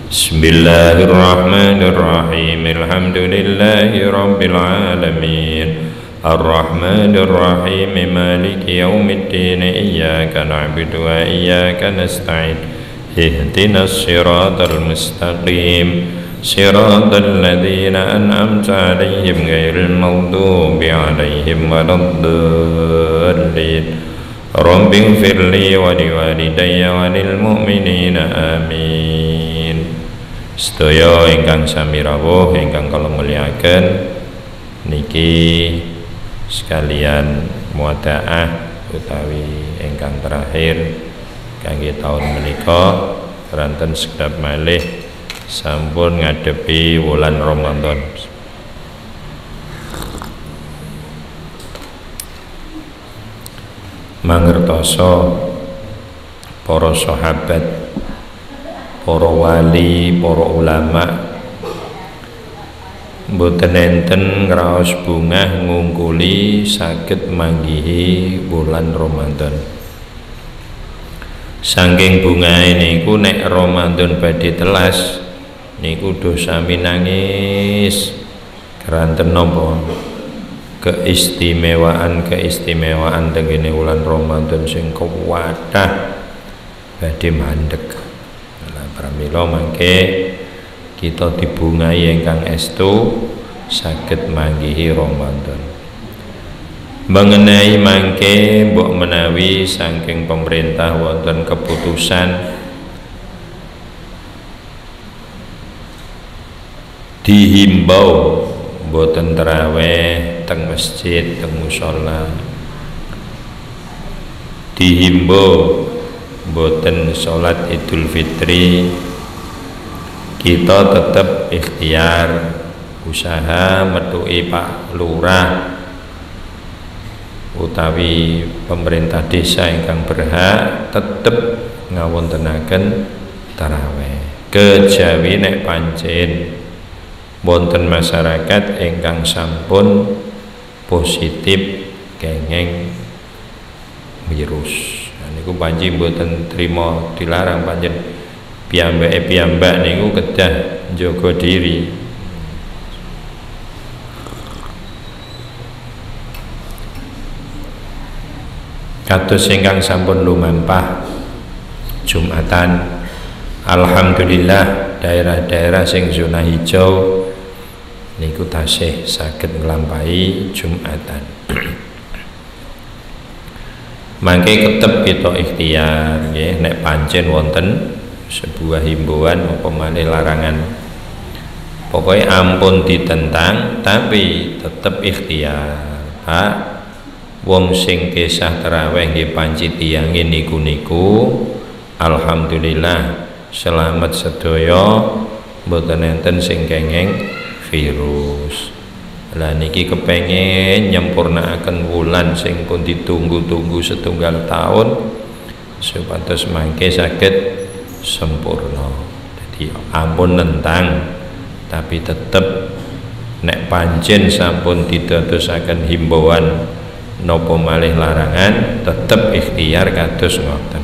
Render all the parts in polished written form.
Bismillahirrahmanirrahim. Alhamdulillahi rabbil alamin. Ar-Rahmanir Rahim. Maliki yaumiddin. Iyyaka na'budu wa iyyaka nasta'in. Ihdinas siratal mustaqim. Siratal ladzina an'amta 'alaihim ghairil maghdubi 'alaihim waladdallin. Rabbighfirli wa liwalidayya wa lil mu'minina amin. Sedaya ingkang sami rawuh ingkang kula mulyakaken niki sekalian muadaah utawi ingkang terakhir kangge taun menika keranten sekedap malih sampun ngadepi wulan Ramadan. Mangertoso para sahabat, para wali, para ulama mboten enten ngraos bungah ngungkuli saged manggihi bulan Ramadan. Saking bungahe niku nek Ramadan badhe telas niku dosa minangis keranten napa keistimewaan tengene wulan Ramadan sing kuwadah badhe mandeg. Pramila mangke kita dibungai ingkang estu saged manggihi Ramadan. Mengenai mangke mbok menawi saking pemerintah wonten keputusan dihimbau boten taraweh teng masjid teng musala, dihimbau boten sholat Idul Fitri, kita tetap ikhtiar usaha metuki Pak Lurah utawi pemerintah desa ingkang berhak tetap ngawontenaken taraweh. Kejawi nek pancen wonten masyarakat ingkang sampun positif kenging virus, niku panci mboten trima dilarang panjen piyambak niku kedah njaga diri. Kados ingkang sampun lumampah Jumatan, alhamdulillah daerah-daerah sing zona hijau niku tasih saged nglampahi Jumatan. Mangke ketep kita ikhtiar nggih nek pancen wonten sebuah himbauan apa malih larangan, pokoknya ampun ditentang tapi tetep ikhtiar. Pak, wong sing kisah taraweh nggih panci tiyange niku alhamdulillah selamat sedaya mboten enten sing kenging virus. Lah niki kepengen nyempurnaaken wulan sing pun ditunggu-tunggu setunggal tahun supados mangke saged sempurna. Jadi ampun nentang tapi tetep nek pancen sampun didadosaken himbauan napa malih larangan tetep ikhtiar kados ngoten.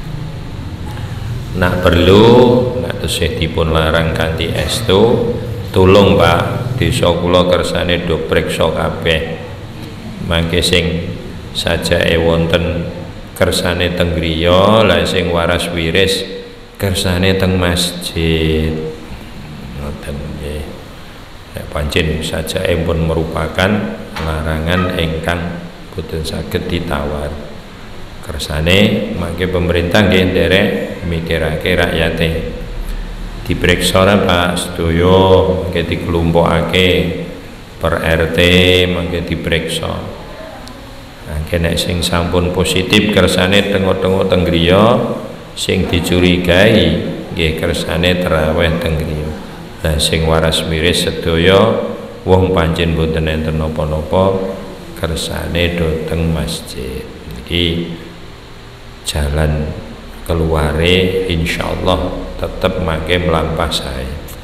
Nak perlu nek tesih dipun larang kanthi estu, tulung Pak, desa kula kersane do preksa kabeh. Mangke sing sajake wonten kersane teng griya, la sing waras wiris kersane teng masjid. Ngoten nggih. Nek pancen sajake pun merupakan larangan ingkang boten saged ditawar. Kersane mangke pemerintah nggih nderek mikirake rakyate. Diperiksa Pak sedaya mangke dikelompokake per RT mangke diperiksa. Mangke nek sing sampun positif kersane tengok-tengok teng griya sing dicurigai nggih kersane tarawih teng griya. Lah sing waras miris sedaya wong pancen mboten enten napa-napa kersane do teng masjid. Iki jalan keluare insyaallah tetap mangke melampah saya.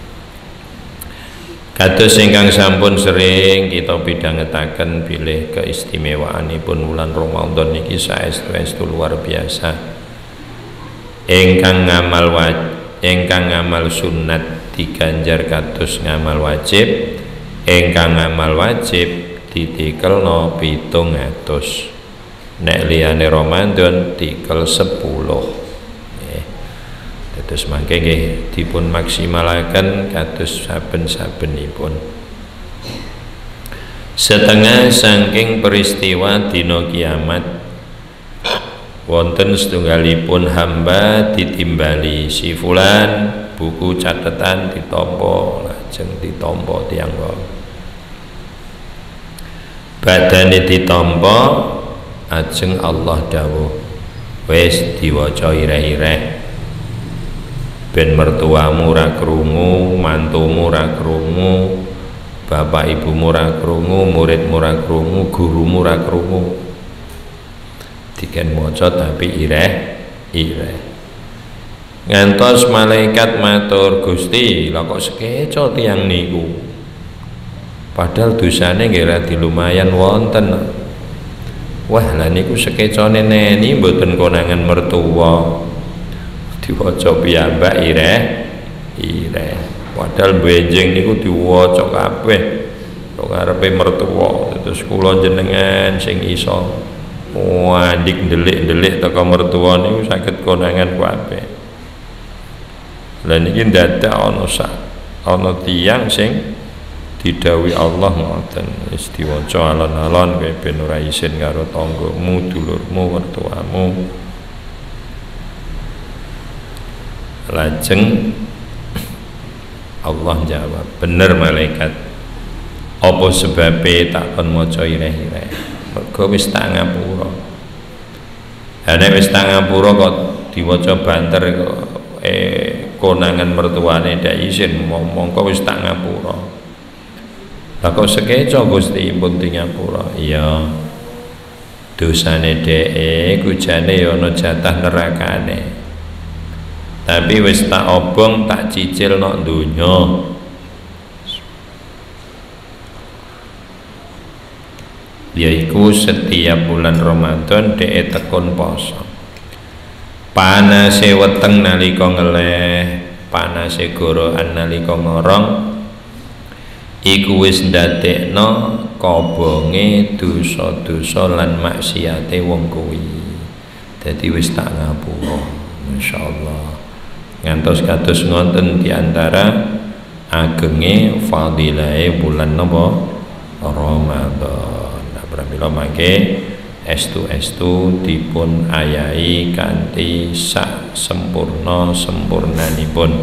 Kados ingkang sampun sering kita bidhangetaken bilih keistimewaanipun wulan Ramadan niki saestu-estu luar biasa. Ingkang ingkang ngamal sunat diganjar kados ngamal wajib, ingkang ngamal wajib ditikelno 700. Nek liyane Ramadan tikel 10. Terus mangke nggih dipun maksimalaken kados saben-sabenipun. Setengah saking peristiwa dina kiamat wonten setunggalipun hamba ditimbali si fulan, buku catatan ditampa, lajeng ditampa tiyang wae. Badane ditampa, ajeng Allah dawuh, wis diwaca ireh-ireh. Ben mertuamu ra krungu, mantumu ra krungu, bapak ibumu ra krungu, muridmu ra krungu, gurumu ra krungu. Diken maca tapi ireh. Ngantos malaikat matur, Gusti, lha kok sekeca tiyang niku? Padahal dosane nggih ra lumayan wonten. Wah, lah niku sekecane neni mboten konangan mertua. Diwaca piyambak ireh. Padahal benjing niku diwaca kabeh kok ngarepe mertua. Terus kula jenengan sing iso wandik ndelik-ndelik teko mertua niku saged konangan kabeh. Lah niki dadak ana tiyang sing didhawuhi Allah ngoten, wis diwaca alon-alon kowe ben ora isin karo tanggamu, dulurmu, mertuamu. Lajeng Allah jawab, bener malaikat. Apa sebabe takon maca ireh-ireh? Mergo wis tak ngapura. Nek wis tak ngapura kok diwaca banter kok konangan mertuane ndak isin, mongko wis tak ngapura. Lah kok sekeca Gusti pun di ngapura? Iya. Dosane dhek kujane ya ana jatah nerakane. Tapi wis tak obong, tak cicil nok donya. Yaiku setiap bulan Ramadan dhek tekun poso. Panase weteng nalika ngeleh, panase gorokan nalika ngorong, iku wis ndadekno kobonge dosa-dosa lan maksiate wong kuwi. Dadi wis tak ngapura. Masyaallah. Ngantos kados ngoten diantara agenge fadilahe bulan napa Ramadan. Nah, pramila mangke estu dipun ayahi kanthi sak sempurnanipun.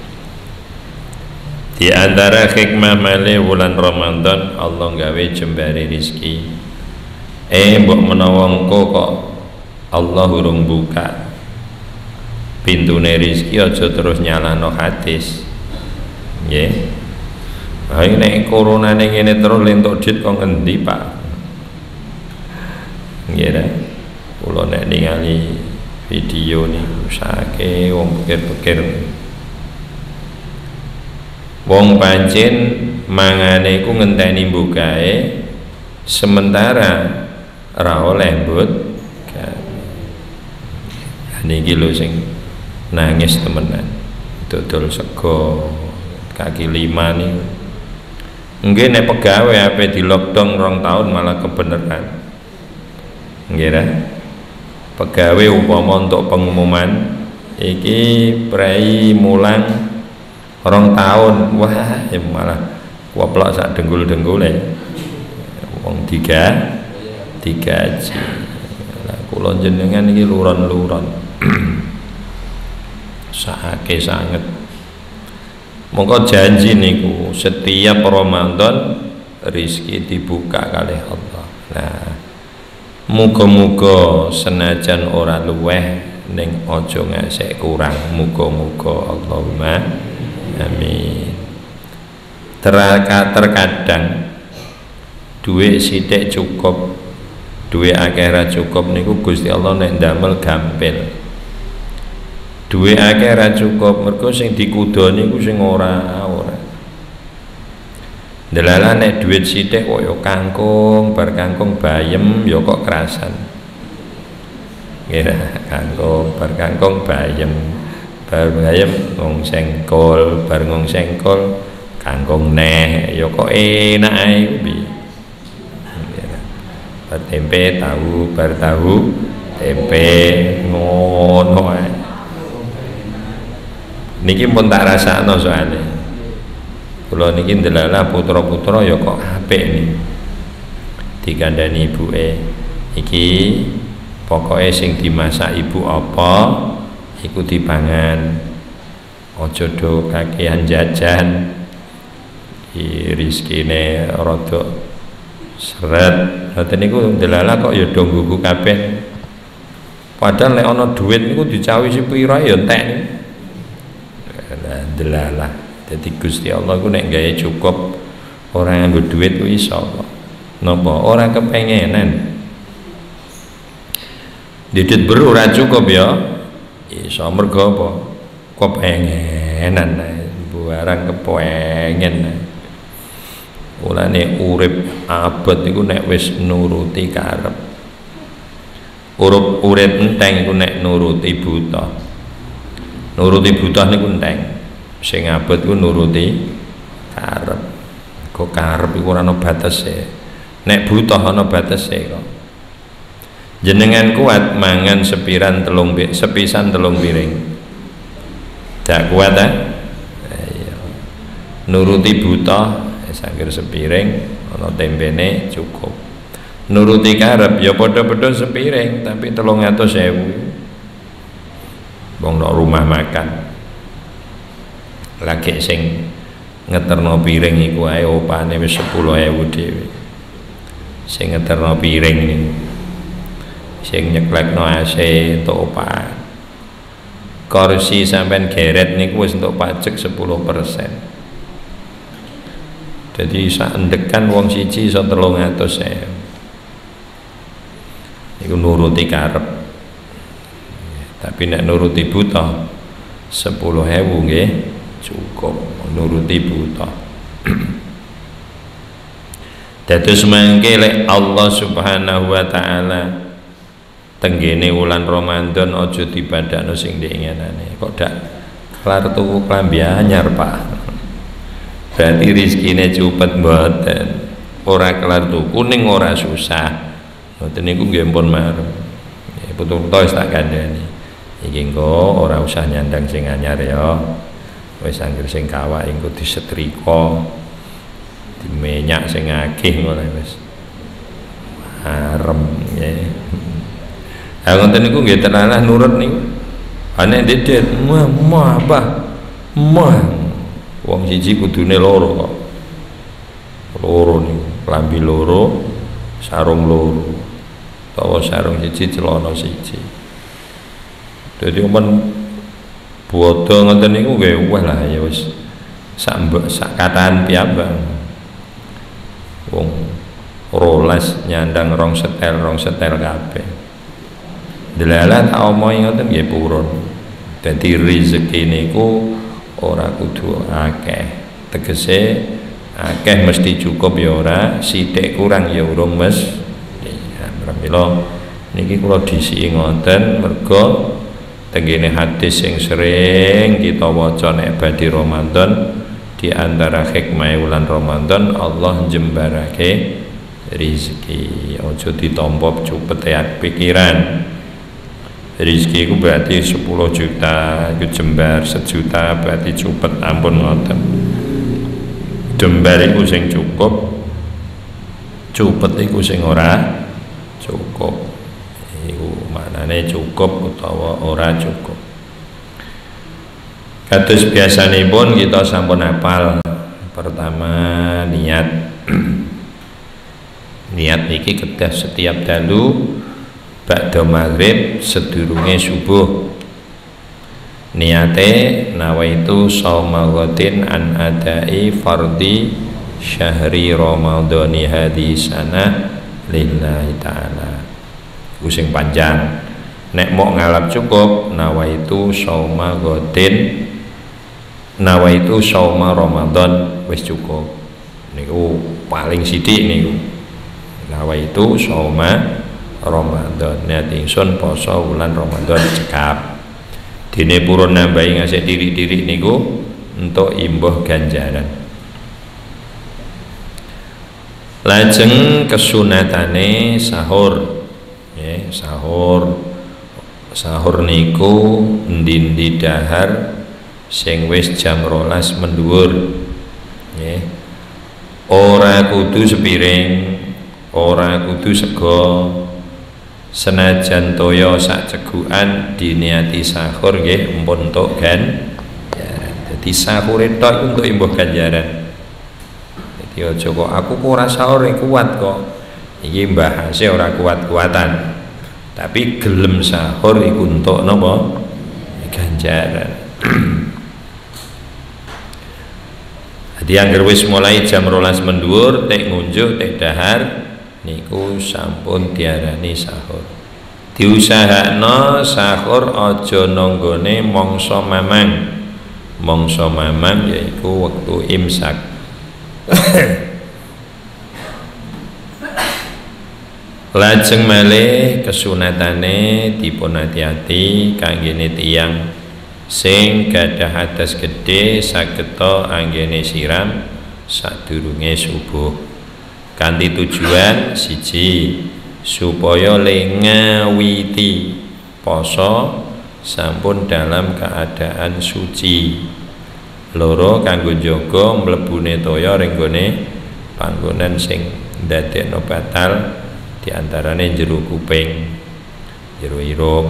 Di antara hikmah male bulan Ramadan Allah gawe jembare rezeki. Mbok menawa engko kok Allah urung buka pintune rezeki, aja terus nyalano hadis. Nggih. Ayo nek coronane ngene terus lentuk dit kok ngendi, Pak? Nggih ta. Kula nek ningali video niku sake wong pikir-pikir. Wong pancen mangane iku ngenteni mbukae sementara ra oleh mbut. Niki lho sing nangis temenan, dodol sego kaki 5 nih. Nggih nek pegawe ape di lockdown 2 tahun malah kebeneran. Nggih ra. Pegawe upama untuk pengumuman iki prei mulang 2 tahun, wah ya malah kuaplak sak denggul-denggule. Wong digaji. Lah kula jenengan iki luron-luron. Sakake sanget. Mongko janji niku setiap Ramadan rezeki dibuka kalih Allah. Nah, muga-muga senajan ora luweh ning aja ngasek kurang. Muga-muga Allahumma amin. Terkadang duit sithik cukup, duit akeh ra cukup niku Gusti Allah nek ndamel gampil. Duwe akeh ra cukup mergo sing dikudoni ku sing ora. Delala nek duit sithik kok ya kangkung, bar kangkung bayem ya kok kerasan. Nggih, kangkung bar kangkung bayem. bar ayam ngong sengkol, bar ngong sengkol kangkung neh ya kok enak ae piye. Bar tempe tahu, bar tahu tempe ngono ae. Niki pun tak rasakno soalnya. Kula niki ndelalah putra-putra ya kok apik nih. Dikandani ibuke iki pokoke sing dimasak ibu apa iku dipangan. Aja do kakehan jajan. Rizkine rada seret. Ngoten niku ndelalah kok ya do nggugu kabeh. Padahal nek ana dhuwit niku dicawisi pira ya entek niku. Delalah. Jadi Gusti Allah ku nek gawe cukup orang nganggo duit ku iso kok. Napa ora kepengenan. Didit beru ora cukup ya. Iso mergo apa? Kepengenan barang kepengen. Mulane urip abot iku nek wis nuruti karep. Urip enteng iku nek nuruti buta. Nuruti buta niku enteng. Sing abot ku nuruti karep. Kok karep iku ora ana batese. Nek butuh ana batese kok. Jenengan kuat mangan sepisan telung piring. Dak kuat ta? Iya. Nuruti butuh sangger sepiring ana tempene cukup. Nuruti karep ya padha-padha sepiring tapi 300.000. Wong nang rumah makan. Lagi sing ngeterno piring iku ae opane wis 10.000 dhewe. Sing ngeterno piring niku. Sing nyeklekno AC entuk opan. Kursi sampean geret niku wis entuk pajak 10%. Jadi sak endekan wong siji iso 300.000. Iku nuruti karep. Tapi nek nuruti buta 10.000 nggih cukup nuruti buta. Dados mangke lek Allah Subhanahu wa taala tenggene wulan Ramadan aja dibadakno sing diinginane. Kok dak kelar tuku klambi anyar, Pak. Berarti rezekine cepet mboten. Ora kelar tuku ning ora susah. Ngoten niku nggih pun marem. Nggih putu-putu wis tak kandhani. Iki engko ora usah nyandang sing anyar ya. Wis anggere sing kawak engko disetrika dimenyak sing akeh ngono wis arem nggih. Ha ngoten niku nggih tenanan nurut niku. Ane dedet mah apa? Mah wong siji kudune loro kok. Loro niku, klambi loro, sarung loro. Utawa sarung siji, celana siji. Dadi men bodo ngoten niku nggih wah lah ya wis sak kataan piyambak. Wong rolas nyandang rong setel kabeh. Delalah tak omongi ngoten nggih purun. Dadi rezeki niku ora kudu akeh. Tegese akeh mesti cukup ya ora, sithik kurang ya urung mesti. Pramila niki kula disiki ngoten merga tenggene hadis yang sering kita waca nek badhe Ramadan, di antara hikmah bulan Ramadan Allah jembarake rezeki. Aja ditampa cupet pikiran. Rezeki itu berarti 10 juta itu jembar, 1 juta berarti cupet, ampun ngoten. Jembar iku sing cukup, cupet iku sing ora cukup. Iku maknane cukup utawa ora cukup. Kados biasanipun kita sampun hafal. Pertama niat. Niat niki kedah setiap dalu ba'da maghrib sedurunge subuh. Niate nawaitu shauma ghadin an adai fardhi syahri ramadhani hadhi sanah lillahi ta'ala. Sing panjang. Nek mau ngalap cukup nawaitu shauma ghadin, nawaitu shauma Ramadan wis cukup. Niku paling sithik niku. Nawaitu shauma Ramadan. Niat ingsun poso wulan Ramadan cekap. dene purun nambahi ngasih diri-diri niku untuk imbuh ganjaran. Lajeng kesunatane sahur, ya, sahur niku ndi-ndi dahar sing wis jam 12 mendhuwur, ya. Ora kudu sepiring, ora kudu sego, senajan toya sak cegukan diniati sahur nggih empun entuk ganjaran. Dadi sahure tok untuk imbuh ganjaran. Dadi aja kok aku ora sahur kuat kok. Iki bahase ora kuat-kuatan. Tapi gelem sahur iku entuk napa? Ganjaran. Dadi anggere wis mulai jam 12 mendhuwur tek ngunjuk tek dahar niku sampun diarani sahur. Diusahakno sahur aja nanggone mangsa mamang. Mangsa mamang yaiku wektu imsak. Lajeng malih kesunatane dipun ati-ati kanggene tiyang sing gadah hadas gedhe sageta anggene siram sadurunge subuh. Kanthi tujuan siji supaya le ngawiti poso sampun dalam keadaan suci. Loro kanggo njaga mlebune toya ring gone panggonan sing ndadekno batal diantarane jero kuping, jero irung.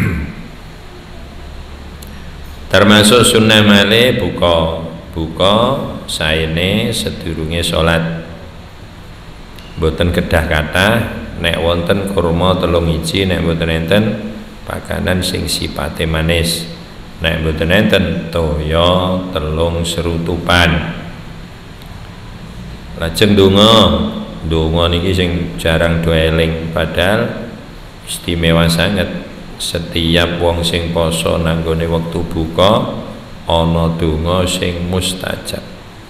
Termasuk sunnah malih buka saene sedurunge salat. Mboten kedah kathah nek wonten kurma 3 iji, nek mboten enten pakanan sing sipate manis, nek mboten enten toya 3 serutupan. Lajeng donga niki sing jarang do eling, padahal istimewa sangat. Setiap wong sing poso nanggone wektu buka ana donga sing mustajab.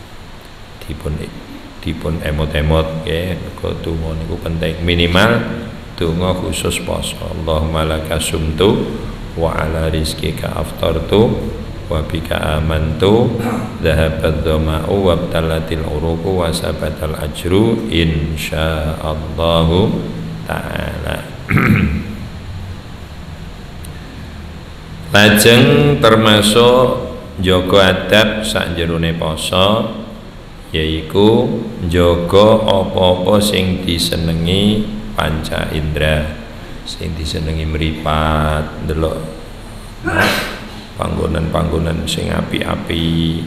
Dipun emot-emot nggih, mergo donga niku penting. Minimal donga khusus poso. Allahumma laka sumtu wa ala rizqika aftartu wa bika amantu dhahabat dhama'u wa btalatil uruqu wa sabatal ajru insyaallahu ta'ala. Lajeng termasuk njaga adab sakjerone poso yaiku njaga apa-apa sing disenengi panca indra, sing disenengi mripat, ndelok panggonan-panggonan sing api-api,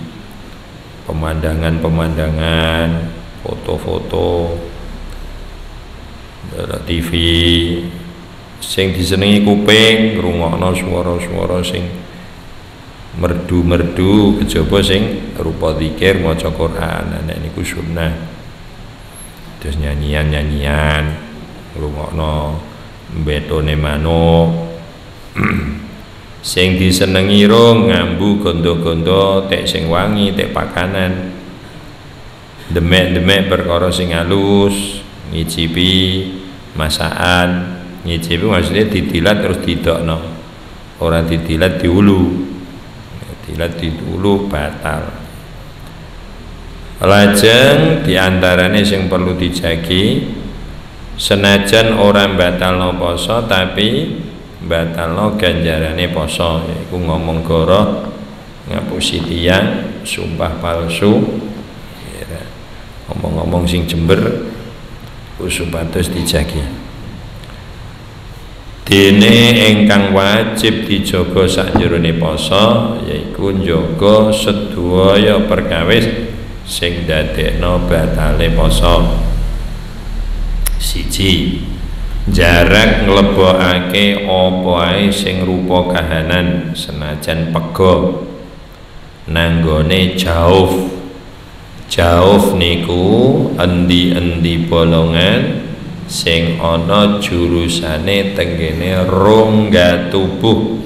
pemandangan-pemandangan, foto-foto, TV, sing disenengi kuping, ngrungokno swara-swara sing merdu-merdu, kejaba sing rupa zikir maca Quran, nek niku sunnah. Terus nyanyian-nyanyian, ngrungokno mbetone manuk. Sing disenengi rong ngambu gondo-gondo tek sing wangi, tek pakanan. Demek-demek perkara sing halus, ngicipi masakan. Ngicipi maksudnya didilat terus didokno, orang didilat diulu, didilat diulu batal. Lajeng diantarane sing perlu dijagi, senajan orang batalno poso tapi batalno ganjarane poso, yaiku ngomong goroh, ngapusi tiyang, sumpah palsu, ngomong-ngomong sing jember, supados dijagi. Dene ingkang wajib dijaga sakjerone poso yaiku njaga sedaya perkawis sing dadekno batale poso. Siji, jarak nglebokake apa ae sing rupa kahanan senajan pega nanggone jauf. Jauf niku endi-endi bolongan sing ana jurusane tenggene rongga tubuh.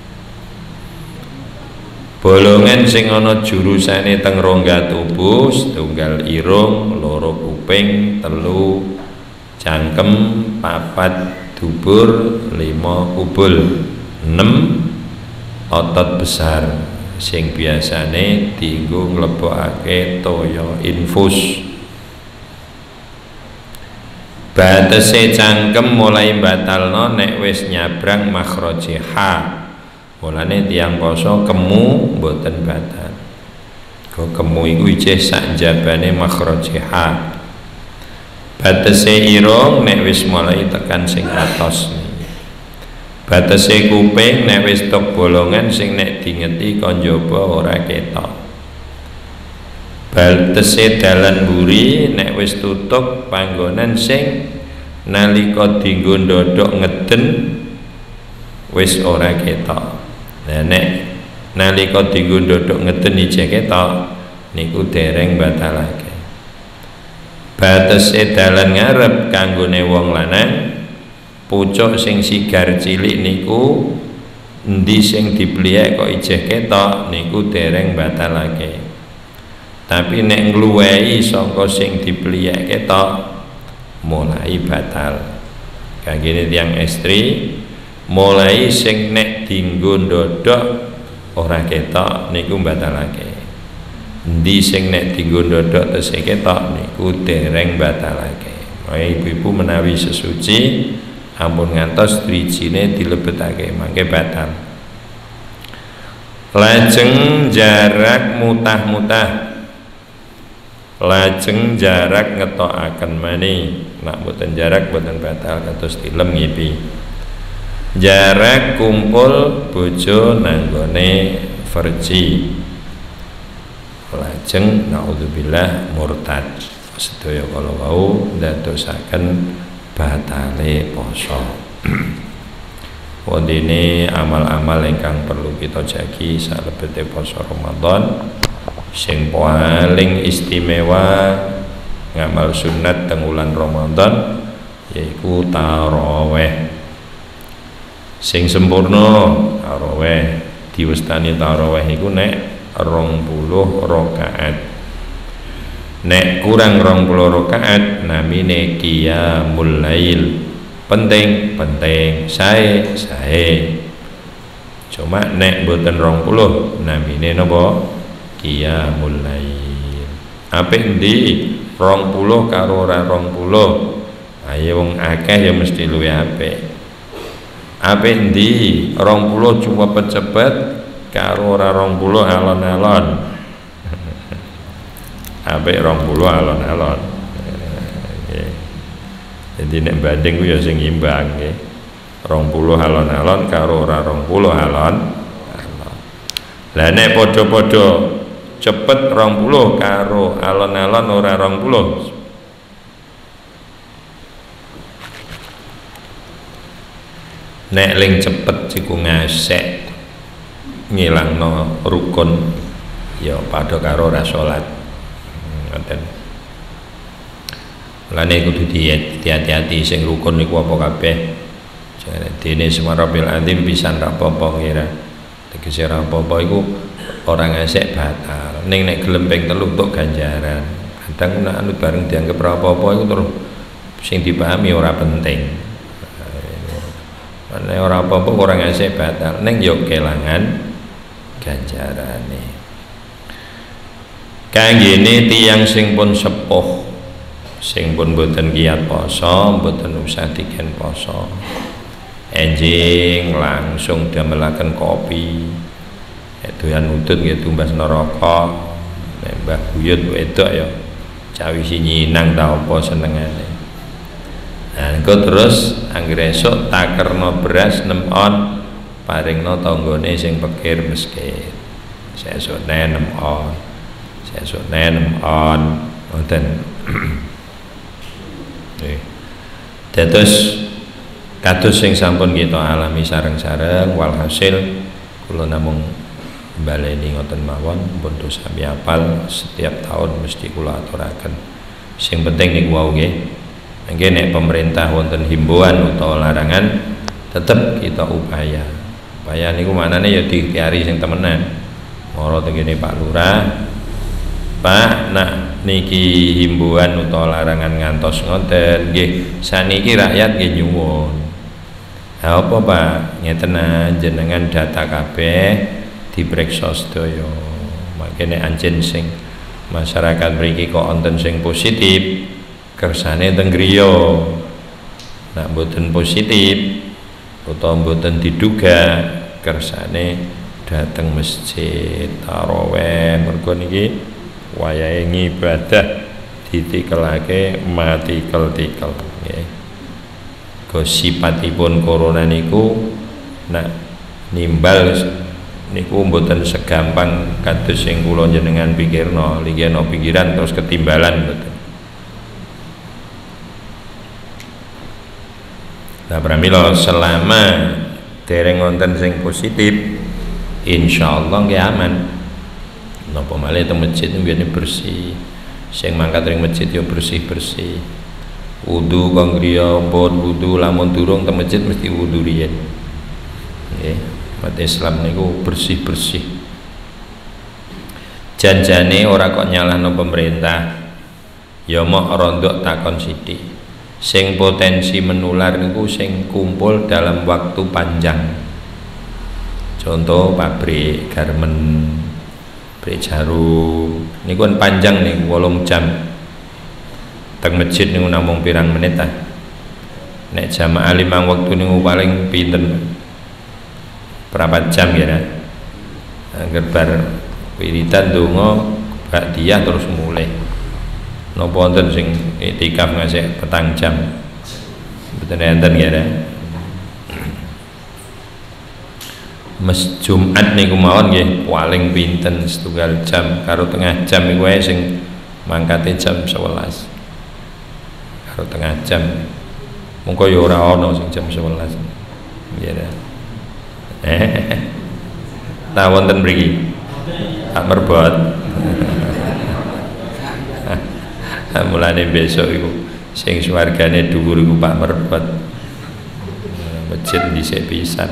Bolongan sing ana jurusane teng rongga tubuh, setunggal irung, loro kuping, telu cangkem, papat dubur, 5 kubul, 6 otot besar sing biasane dienggo nglebokake toya infus. Batese cangkem mulai batalno nek wis nyabrang makhraji ha. Mulane tiyang poso kemu mboten batal. Kok kemu iku isih sak jabane makhraji ha. Batese irung nek wis mulai tekan sing atos. Batese kuping nek wis tok bolongan sing nek dingeti kon njaba ora ketok. Batese dalan mburi nek wis tutup panggonan sing nalika dienggo ndodhok ngeden wis ora ketok. Nah nek nalika dienggo ndodhok ngeden ijek ketok niku dereng batalake. Batese dalan ngarep kanggone wong lanang pucuk sing sigar cilik niku endi sing dipliyek kok ijeh ketok niku dereng batalake. Tapi nek ngluwehi saka sing dipliyek ketok mulai batal. Kangge tiyang estri mulai sing nek dienggo ndodhok ora ketok niku batalake. Endi sing nek dienggo ndodhok tesih ketok niku dereng batalake. Ibu-ibu menawi sesuci ampun ngantos drijine dilebetake mangke batal. Lajeng jarak mutah-mutah. Lajeng jarak ngetokaken mani. Nek mboten jarak mboten batal kados tilem ngipi. Jarak kumpul bojo nanggone verji. Lajeng naudzubillah murtad. Sedaya kala wau ndadosaken batale poso. Wondene amal-amal ingkang perlu kita jagi salebete poso Ramadan. Sing paling istimewa ngamal sunat teng wulan Ramadan yaiku tarawih. Sing sempurna tarawih diwestani tarawih iku nek 20 rakaat. Nek kurang 20 rakaat namine qiyamul lail. Penting, sae. Cuma nek mboten 20 namine napa? Qiyamul lail. Apik endi 20 karo ora 20? Ayo wong akeh ya mesti luwih apik. Apik endi 20 cuma cepet karo ora 20 alon-alon. Apik 20 alon-alon. Jadi nek banding ku ya sing imbang nggih. 20 alon-alon karo ora 20 alon. Lah nek padha-padha cepet 20 karo alon-alon ora 20. Nek ling cepet siku ngasek ngilangno rukun ya padha karo ora salat. Ngoten. Lane kudu hati-hati sing rukun niku apa kabeh. Jare dene Subhanarabbal azim pisan ra apa-apa ngira. Tegese ra apa-apa iku ora ngasek batal. Ning nek gelem ping 3 untuk ganjaran. Kadang nek anu bareng dianggap ra apa-apa iku terus sing dipahami ora penting. Nek ora apa-apa ora ngasek batal. Ning yo kelangan ganjarane. Kanggene tiyang sing pun sepuh, sing pun boten kiyat poso, boten usah diken poso. Enjing langsung damelaken kopi. Doyan udut nggih tumbas neraka. Nek Mbah Buyut wedok ya cawisi nyinang ta apa senengane. Nah, engko terus anggere esuk takerno beras 6 on paringno tanggane sing pikir miskin. Sesuk 6 on. Sesuk 6 on. Ngoten. Nggih. Dados kados sing sampun kita alami sareng-sareng walhasil kula namung baleni ngoten mawon pun sami apal setiap tahun mesti kula aturaken. Sing penting niku wau nggih. Nggih nek pemerintah wonten himbauan utawa larangan tetep kita upaya. Upaya niku manane ya diikhtiari sing temenan. Mara tengene Pak Lurah, Pak, nak niki himbauan utawa larangan ngantos ngoten nggih saniki rakyat nggih nyuwun. Ha apa Pak? Ngeten jenengan data kabeh dipriksa sedaya. Makene anjen sing masyarakat mriki kok wonten sing positif, kersane teng griya. Nek mboten positif utawa mboten diduga, kersane dateng masjid tarawih. Mergo niki wayahe ngibadah ditikelake matikel-tikel nggih. Sipatipun corona niku nak nimbal niku mboten segampang kados sing kula jenengan pikirno, ligeno pikiran terus ketimbalan mboten. Nah pramila selama dereng wonten sing positif insyaallah nggih aman. Napa malih teng masjid niku bersih. Sing mangkat ring masjid yo bersih-bersih. Wudu kang griya pun wudu, lamun durung teng masjid mesti wudu riyen. Nggih, umat Islam niku bersih-bersih. Janjane ora kok nyalahno pemerintah. Ya mok rondok takon sithik. Sing potensi menular niku sing kumpul dalam waktu panjang. Contoh pabrik garmen, pabrik jarum niku kan panjang nih 8 jam. Teng masjid niku namung pirang menit ta. Nek jamaah 5 waktu niku paling pinten? Berapa jam ya? Angger bar wiridan donga ba'diyah terus mulai. Napa wonten sing iktikaf ngasih 4 jam. Mboten enten ya. Mes Jumat niku mawon nggih paling pinten 1 jam karo tengah jam niku wae sing mangkate jam 11. Karo tengah jam mongko ya ora ana sing jam 11 nggih ya. Ta wonten mriki tak merbot. Mulane besok iku sing swargane dhuwur iku Pak Merbot. Masjid dhisik pisan.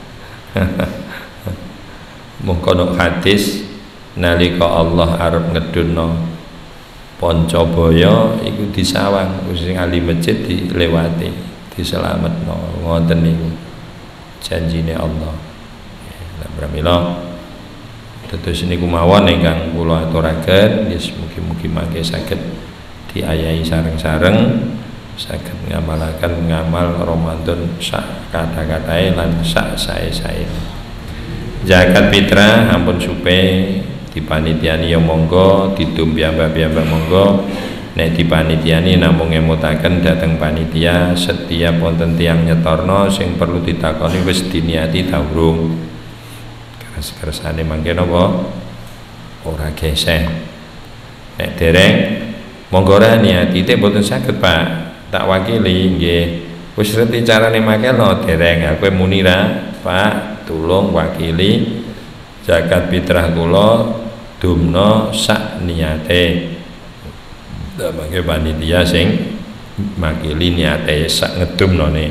Mongko nok hadis nalika Allah arep ngedunno Pancabaya iku disawang sing ahli masjid dilewati diselametno ngoten niku janjine Allah. Lah pramila dados niku mawon ingkang kula aturaken yes mugi-mugi mangke saged diayahi sareng-sareng saged ngamalaken ngamal Ramadan sak kata-katae lan sak sae-sae. Zakat fitrah ampun supe dipanitiani ya monggo, didum piyambak-piyambak monggo. Nek dipanitiani namung ngemutaken dhateng panitia setiap wonten tiyang nyetorno sing perlu ditakoni wis diniati ta urung. Keres-keresane mangke napa ora geseh. Nek dereng monggo ra niati teh mboten saged Pak, tak wakili nggih. Wis ngerti carane makelno dereng aku muni ra Pak, tulung wakili zakat fitrah kula dumno sak niate. Lah mangke panitia sing makili niate sak ngedumnone.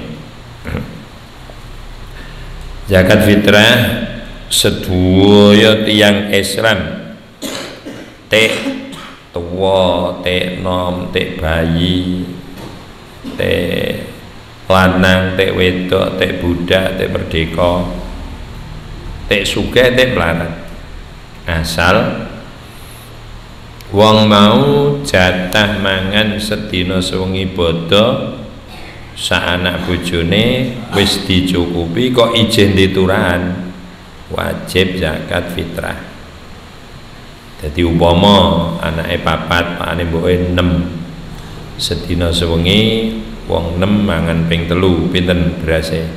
Zakat fitrah sedaya tiyang Islam tek tuwa, tek nom, tek bayi, tek lanang, tek wedok, tek budak, tek merdeka, tek sugih, tek melarat. Asal wong mau jatah mangan sedina sewengi bodho sak anak bojone wis dicukupi kok ijin diturahan wajib zakat fitrah. Jadi umpama anake 4 pakane mboke 6 sedina sewengi wong 6 mangan ping 3 pinten berase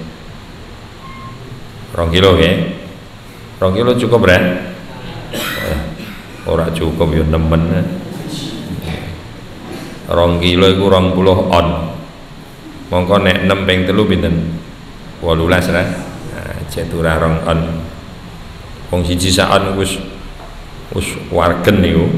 2 kilo nggih 2 kilo cukup ra ora cukup ya nemen 2 kilo iku 20 on mongko nek 6 ping 3 pinten 18 ra cetura 2 on wong siji sak on wis wargen niku.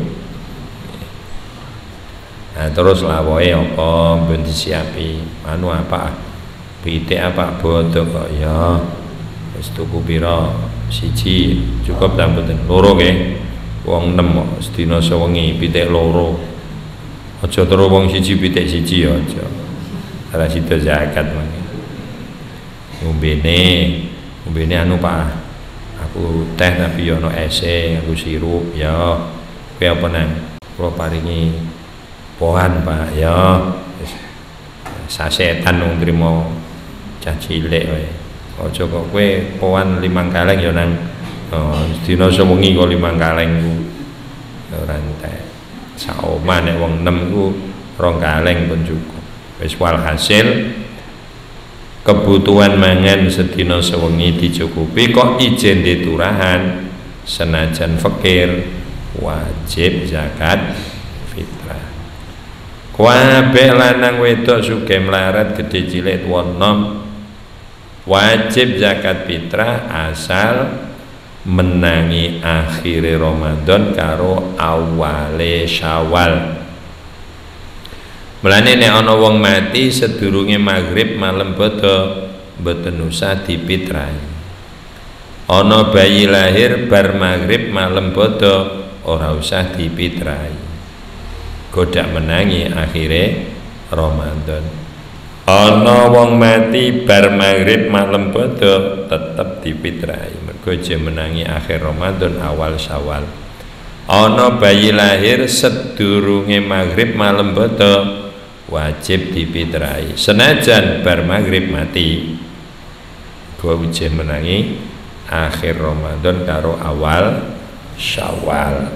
Nah terus lawoe apa ben disiapi anu apa pitik apa bodho kok ya wis tuku pira siji cukup ta mboten loro nggih wong 6 kok sedina sewengi pitik loro aja terus wong siji pitik siji ya aja ora sida zakat mangke ngombene anu Pak, aku teh tapi yo ono ese, aku sirup ya. Kowe apa nang? Kula paringi pohan Pak ya. Sasetan wong trimo cah cilik wae. Aja kok kowe pohan 5 kaleng ya nang dina sewengi kok 5 kaleng ku. Ora entek. Sak omah nek wong 6 ku 2 kaleng pun cukup. Wis walhasil kebutuhan mangan sedina sewengi dicukupi kok ijen diturahan senajan fakir wajib zakat fitrah. Kabeh lanang wedok sugih melarat gedhe cilik tuwa enom wajib zakat fitrah asal menangi akhire Ramadan karo awale Syawal. Mulane nek ana wong mati sedurunge maghrib malam bodho mboten usah dipitrahi. Ana bayi lahir bar maghrib malam bodho ora usah dipitrahi. Godak menangi akhire Ramadan. Ana wong mati bar maghrib malam bodho tetep dipitrahi mergo je menangi akhir Ramadan awal Syawal. Ana bayi lahir sedurunge maghrib malam bodho wajib dipitrahi senajan bar maghrib mati gua je menangi akhir Ramadan karo awal Syawal.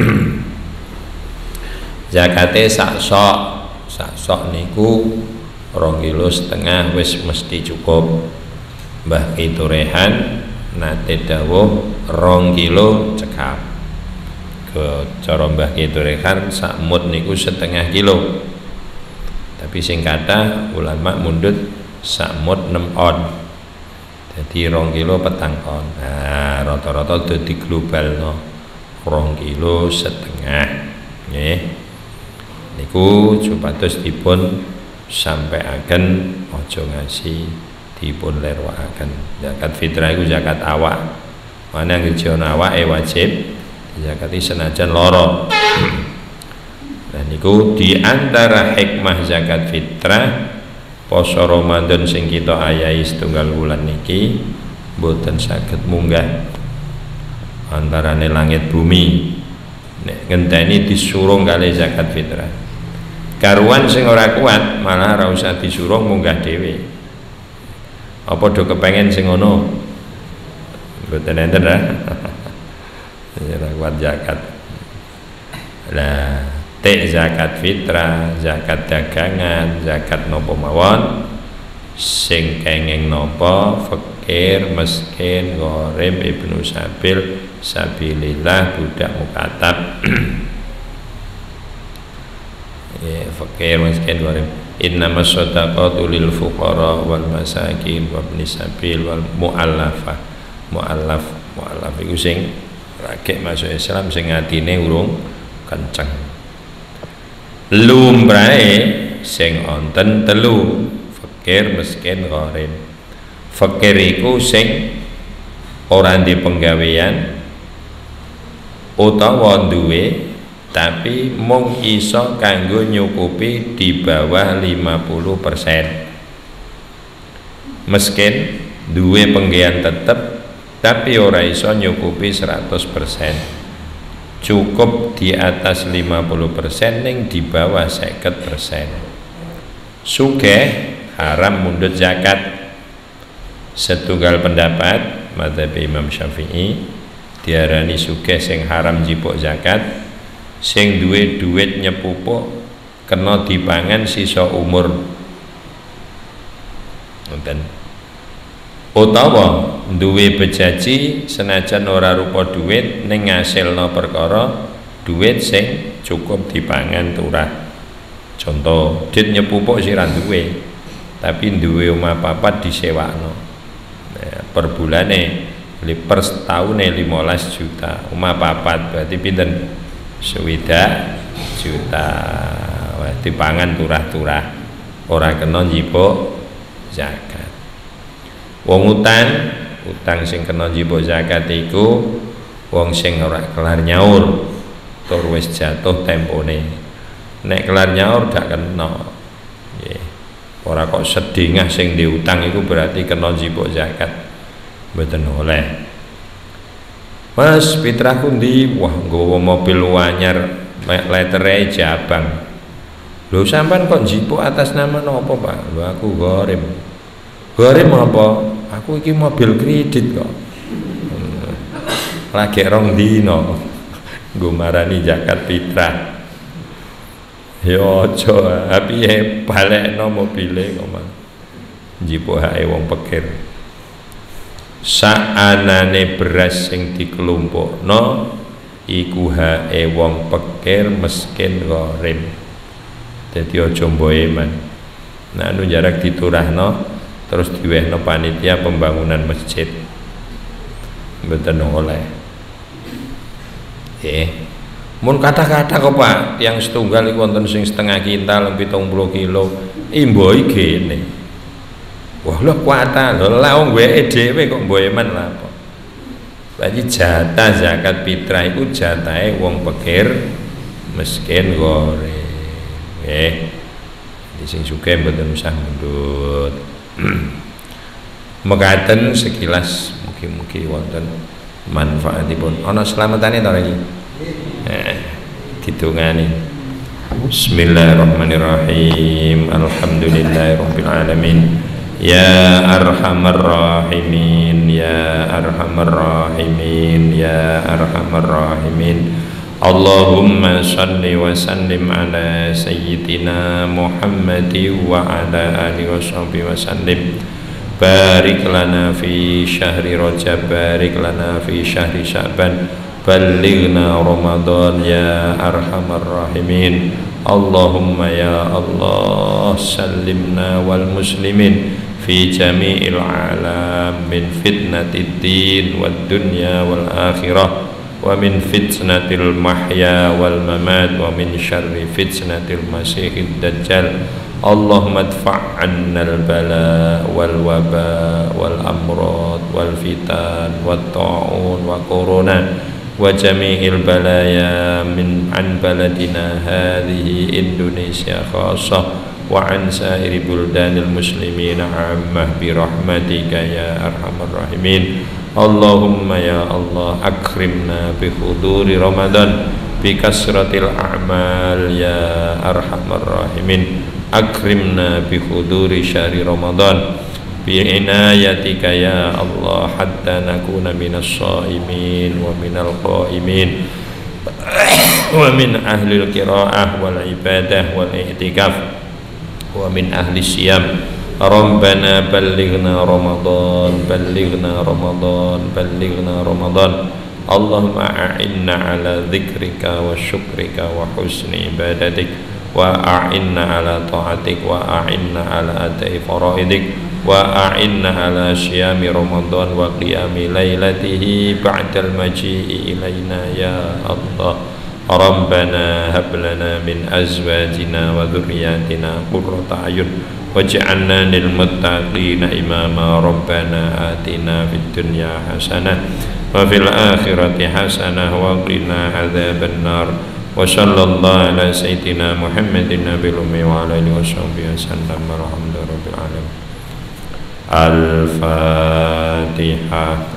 Zakate sak sok niku 2,5 kilo wis mesti cukup. Mbah Kiturehan nate dawuh 2 kilo cekap. Ke cara Mbah Kiturehan sak mut niku 0,5 kilo. Tapi sing kathah ulama mundut sak mut 6 on. Jadi 2 kilo petang on. Nah, rata-rata dadi globalno 2,5 kilo. Nggih. Niku supados dipun sampaiaken aja ngasi dipun lerwakaken. Zakat fitrah iku zakat awak. Mana ngerti ana awake wajib zakati senajan lara. Nah niku di antara hikmah zakat fitrah poso Ramadan sing kita ayahi setunggal wulan niki boten saged munggah antarane langit bumi. Nek ngenteni disurung kali zakat fitrah. Karuan sing ora kuat malah ora usah disurung munggah dhewe. Apa do kepengen sing ngono? Mboten enten dah. Ora kuat zakat. Lah, tek zakat fitrah, zakat dagangan, zakat nopo mawon sing kenging nopo fakir, miskin, gharib, ibnu sabil, sabilillah, budak mukatab. Ya, fakir, miskin, gharib. Innamas shadaqatu lil fuqara wal masakin wa ibnis sabil wal muallafah. Muallaf iku sing rakek masuk Islam sing atine urung kenceng. Lumrahe sing wonten 3, fakir, miskin, gharib. Fakir iku sing ora ndek penggawean utawa duwe tapi mung iso kanggo nyukupi di bawah 50%. Miskin duwe penggawean tetep tapi ora iso nyukupi 100%. Cukup di atas 50% ning di bawah 50%. Sugih haram mundut zakat. Setunggal pendapat mazhab Imam Syafi'i diarani sugih sing haram njipuk zakat sing duwe duit nyepupuk kena dipangan sisa umur. Ngoten. Utawa duwe bejaji senajan ora rupa duit ning ngasilna perkara duit sing cukup dipangan turah. Contoh, dit nyepupuk sira duwe tapi duwe omah papat disewakno. Per bulane per setahune 15 juta, omah papat berarti pinten? 20 juta. Wah, dipangan turah-turah ora kena njipuk zakat. Wong utang sing kena njipuk zakat iku wong sing ora kelar nyaur tur wis jatuh tempone. Nek kelar nyaur dak kena. Nggih. Ora kok sedingah sing diutang iku berarti kena njipuk zakat. Mboten oleh. Mas, fitrahku ndi? Wah, nggawa mobil anyar, letere Jabang. Lho sampean kok njipuk atas nama napa, Pak? Lho aku Gharim. Gharim apa? Aku iki mobil kredit kok. Lagi rong dino nggo marani zakat fitrah. Ya aja, piye balekno mobile kok, Mas. Njipuk hake wong pikir. Saanane beras sing dikelompokno iku hake wong pikir miskin gharim. Dadi aja mboeman. Nah anu jarak diturahno terus diwehno panitia pembangunan masjid. Mboten oleh. Mun kata-kata kok Pak, yang setunggal iku wonten sing setengah kintal 70 kilo. Mboi gene. Wah lho kuata lho lah wong weke dhewe kok mboeman lah apa. Berarti jatah zakat fitrah iku jatahe wong pikir miskin gharim. Di sing sugih mboten usah mundut. Mekaten sekilas mugi-mugi wonten manfaatipun. Ana slametane ta iki? Ditungani. Bismillahirrahmanirrahim. Alhamdulillahirabbil alamin. Ya arhamar rahimin, ya arhamar rahimin, ya arhamar rahimin. Allahumma salli wa sallim ala sayyidina Muhammadi wa ala alihi wa sahbihi wa sallim. Barik lana fi syahri Rajab, barik lana fi syahri Sya'ban, ballighna Ramadan ya arhamar rahimin. Allahumma ya Allah sallimna wal muslimin fi jami'il alam min fitnatid din wad dunya wal akhirah wa min fitnatil mahya wal mamat wa min syarri fitnatil masihid dajjal. Allahumma adfa' 'annal bala wal waba wal amrad wal fitan wat ta'un wa corona wa jami'il balaya min an baladina hadhihi Indonesia khassah wa an sairi buldanil muslimin 'ammah bi rahmatika ya arhamar rahimin. Allahumma ya Allah akrimna bi huduri Ramadan bi kasratil a'mal ya arhamar rahimin. Akrimna bi huduri syahri Ramadan bi inayatika ya Allah hatta nakuna minas shaimin wa minal qaimin wa min ahlil qiraah wal ibadah wal i'tikaf wa min ahli siyam. Rabbana ballighna Ramadan, ballighna Ramadan, ballighna Ramadan. Allahumma a'inna ala dzikrika wa syukrika wa husni ibadatik wa a'inna ala ta'atik wa a'inna ala adai faraidik wa a'inna ala syiyami Ramadan wa qiyami lailatihi ba'dal maji'i ilaina ya Allah. Rabbana hab lana min azwajina wa dhurriyyatina qurrata a'yun waj'alna lil muttaqina imama. Rabbana atina fid dunya hasanah wa fil akhirati hasanah wa qina adzabannar. Wa sallallahu ala sayyidina Muhammadin nabiyil ummi wa ala alihi washabbihi wasallam. Alhamdulillahirabbil alamin. Al-Fatihah.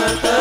Mata